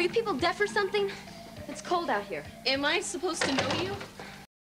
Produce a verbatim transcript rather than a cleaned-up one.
Are you people deaf or something? It's cold out here. Am I supposed to know you?